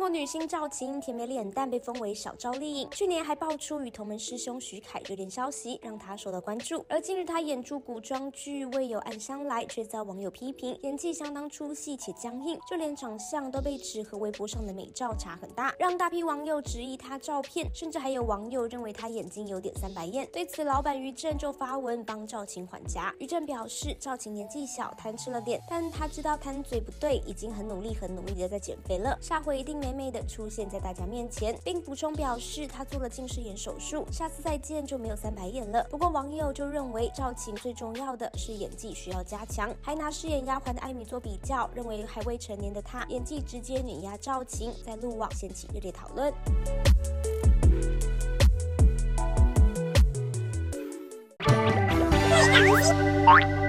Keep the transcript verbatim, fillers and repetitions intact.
国女星赵晴甜美脸蛋被封为小赵丽颖，去年还爆出与同门师兄徐凯热恋消息，让她受到关注。而近日她演出古装剧《未有暗香来》，却遭网友批评演技相当出戏且僵硬，就连长相都被指和微博上的美照差很大，让大批网友质疑她照片，甚至还有网友认为她眼睛有点三白眼。对此，老板于正就发文帮赵晴缓颊。于正表示，赵晴年纪小，贪吃了点，但他知道贪嘴不对，已经很努力、很努力的在减肥了，下回一定美美的出现在大家面前，并补充表示他做了近视眼手术，下次再见就没有三白眼了。不过网友就认为赵晴最重要的是演技需要加强，还拿饰演丫鬟的艾米做比较，认为还未成年的她演技直接碾压赵晴，在路网掀起热烈讨论。 对，